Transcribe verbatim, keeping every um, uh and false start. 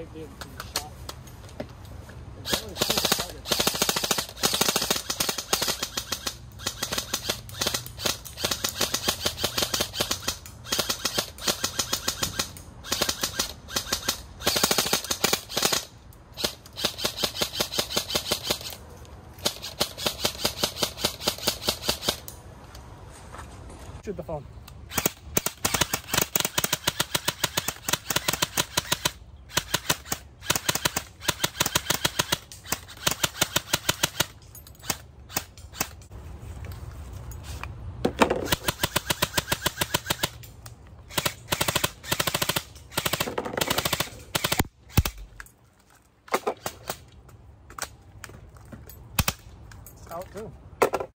might be able to be shot. It's only two targets. Shoot the phone. It's out too.